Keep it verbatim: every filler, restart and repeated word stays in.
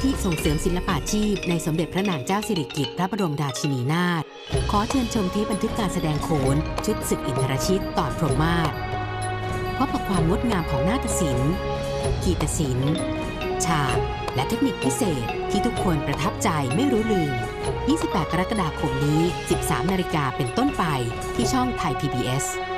ธิส่งเสริมศิลปาชีพในสมเด็จพระนางเจ้าสิริกิติ์พระบรมราชินีนาถขอเชิญชมเทปบันทึกการแสดงโขนชุดศึกอินทรชิตตอนพรหมมาศพบกับความงดงามของนาฏศิลป์กีตศิลป์ฉากและเทคนิคพิเศษที่ทุกคนประทับใจไม่รู้ลืม ยี่สิบแปด กรกฎาคมนี้ สิบสาม นาฬิกาเป็นต้นไปที่ช่องไทย พี บี เอส